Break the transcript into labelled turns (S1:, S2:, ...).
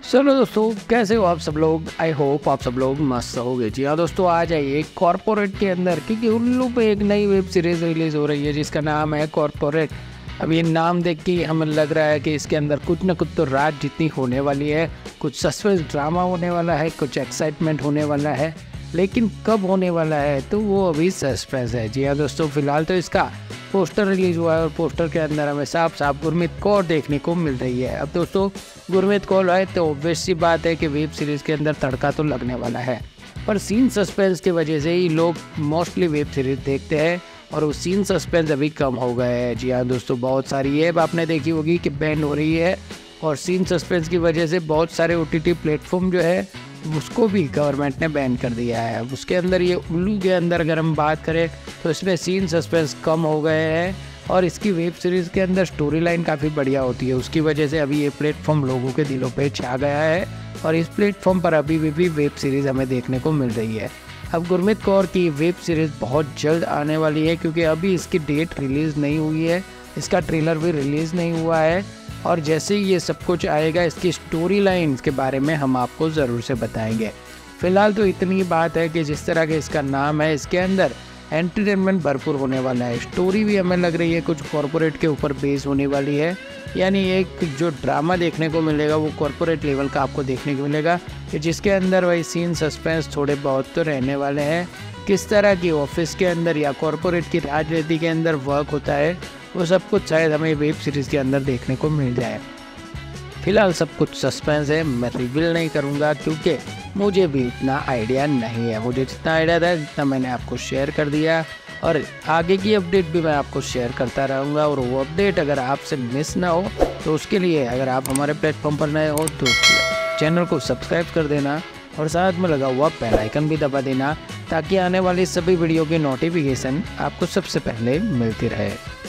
S1: चलो दोस्तों, कैसे हो आप सब लोग। आई होप आप सब लोग मस्त होगे। जी हाँ दोस्तों, आ जाइए कॉर्पोरेट के अंदर, क्योंकि उल्लू पे एक नई वेब सीरीज़ रिलीज़ हो रही है जिसका नाम है कॉर्पोरेट। अब ये नाम देख के हमें लग रहा है कि इसके अंदर कुछ ना कुछ तो रात जितनी होने वाली है, कुछ सस्पेंस ड्रामा होने वाला है, कुछ एक्साइटमेंट होने वाला है, लेकिन कब होने वाला है तो वो अभी सस्पेंस है। जी हाँ दोस्तों, फिलहाल तो इसका पोस्टर रिलीज़ हुआ है और पोस्टर के अंदर हमें साफ साफ गुरमीत कौर देखने को मिल रही है। अब दोस्तों गुरमीत कौर है तो ऑब्वियस सी बात है कि वेब सीरीज़ के अंदर तड़का तो लगने वाला है, पर सीन सस्पेंस की वजह से ही लोग मोस्टली वेब सीरीज़ देखते हैं और वो सीन सस्पेंस अभी कम हो गए हैं। जी हाँ दोस्तों, बहुत सारी ऐप आपने देखी होगी कि बैन हो रही है और सीन सस्पेंस की वजह से बहुत सारे OTT प्लेटफॉर्म जो है उसको भी गवर्नमेंट ने बैन कर दिया है। उसके अंदर ये उल्लू के अंदर अगर हम बात करें तो इसमें सीन सस्पेंस कम हो गए हैं और इसकी वेब सीरीज़ के अंदर स्टोरी लाइन काफ़ी बढ़िया होती है। उसकी वजह से अभी ये प्लेटफॉर्म लोगों के दिलों पे छा गया है और इस प्लेटफॉर्म पर अभी भी वेब सीरीज़ हमें देखने को मिल रही है। अब गुरमीत कौर की वेब सीरीज़ बहुत जल्द आने वाली है, क्योंकि अभी इसकी डेट रिलीज़ नहीं हुई है, इसका ट्रेलर भी रिलीज़ नहीं हुआ है और जैसे ही ये सब कुछ आएगा इसकी स्टोरी लाइन के बारे में हम आपको ज़रूर से बताएंगे। फ़िलहाल तो इतनी बात है कि जिस तरह के इसका नाम है, इसके अंदर एंटरटेनमेंट भरपूर होने वाला है। स्टोरी भी हमें लग रही है कुछ कॉरपोरेट के ऊपर बेस होने वाली है, यानी एक जो ड्रामा देखने को मिलेगा वो कॉरपोरेट लेवल का आपको देखने को मिलेगा, कि जिसके अंदर वही सीन सस्पेंस थोड़े बहुत तो रहने वाले हैं। किस तरह की ऑफिस के अंदर या कॉरपोरेट की राजनीति के अंदर वर्क होता है वो सब कुछ शायद हमें वेब सीरीज़ के अंदर देखने को मिल जाए। फिलहाल सब कुछ सस्पेंस है, मैं रिवील नहीं करूंगा क्योंकि मुझे भी इतना आइडिया नहीं है। मुझे जितना आइडिया था जितना मैंने आपको शेयर कर दिया और आगे की अपडेट भी मैं आपको शेयर करता रहूँगा। और वो अपडेट अगर आपसे मिस ना हो तो उसके लिए अगर आप हमारे प्लेटफॉर्म पर नए हो तो चैनल को सब्सक्राइब कर देना और साथ में लगा हुआ बेल आइकन भी दबा देना, ताकि आने वाली सभी वीडियो की नोटिफिकेशन आपको सबसे पहले मिलती रहे।